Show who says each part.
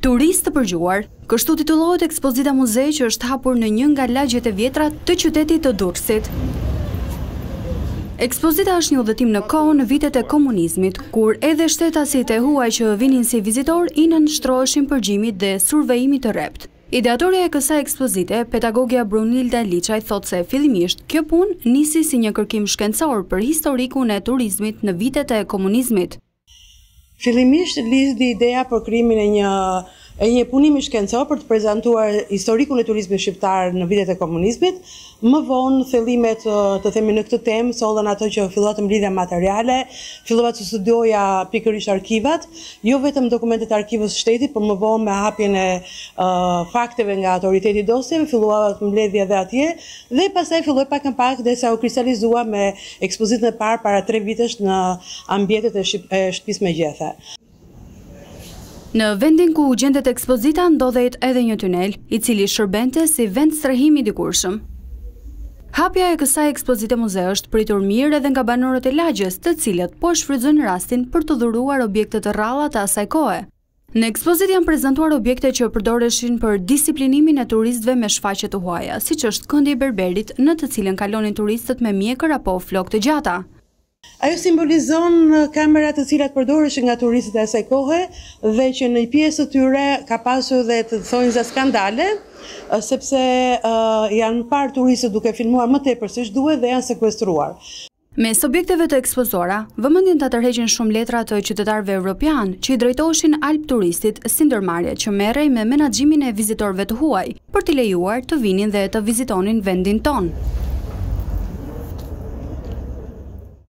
Speaker 1: Turistë të përgjuar, kështu titullohet ekspozita muze që është hapur në një nga lagjet e vjetra të qytetit të Durrësit. Ekspozita është një udhëtim në kohën në vitet e komunizmit, kur edhe shtetasit e huaj që vinin si vizitor i nënshtroheshin përgjimit dhe survejimit të rrept. Ideatorja e kësaj ekspozite, pedagogja Brunilda Liçaj, thotë se fillimisht kjo punë nisi si një kërkim shkencor për historikun e turizmit në vitet e komunizmit.
Speaker 2: Fillimisht lindi ideja për krijimin e një punimi shkencor për të prezantuar historikun e turizmit shqiptar në vitet e komunizmit. Më vonë thellimet të themi në këtë temë sollën ato që fillova të mblidhja materiale, fillova të studioja pikërisht arkivat, jo vetëm dokumentet e arkivës së shtetit, por më vonë me hapjen e fakteve nga autoriteti i dosjeve, fillova të mbledhja edhe atje dhe pastaj filloi pak në pak derisa u kristalizua me ekspozitën e parë para 3 vitesh në ambientet e shtëpisë me gjethe.
Speaker 1: Në vendin ku gjendet ekspozita ndodhet edhe një tunel, i cili shërbente si vend strehimi dikurshëm. Hapja e kësaj ekspozite muze është pritur mirë edhe nga banorët e lagjes, të cilët po shfrytëzojnë rastin për të dhuruar objekte të rralla të asaj kohe. Në ekspozit janë prezantuar objekte që përdoreshin për disiplinimin e turistëve me shfaqje të huaja, siç është këndi i berberit, në të cilën kalonin turistët me mjekër apo flokë të gjata.
Speaker 2: Ajo simbolizon kamerat të cilat përdoreshin nga turistët e asaj kohe dhe që në pjesë të tyre ka pasur dhe të thonjza skandale, sepse janë parë turistët duke filmuar më tepër se ç'duhet dhe janë sekuestruar.
Speaker 1: Mes objekteve të ekspozuara, vëmendjen ta tërheqin shumë letra të qytetarëve evropian që i drejtoheshin Alp Turistit si ndërmarrje që merrej me menaxhimin e vizitorëve të huaj, për t'i lejuar të vinin dhe të vizitonin vendin tonë.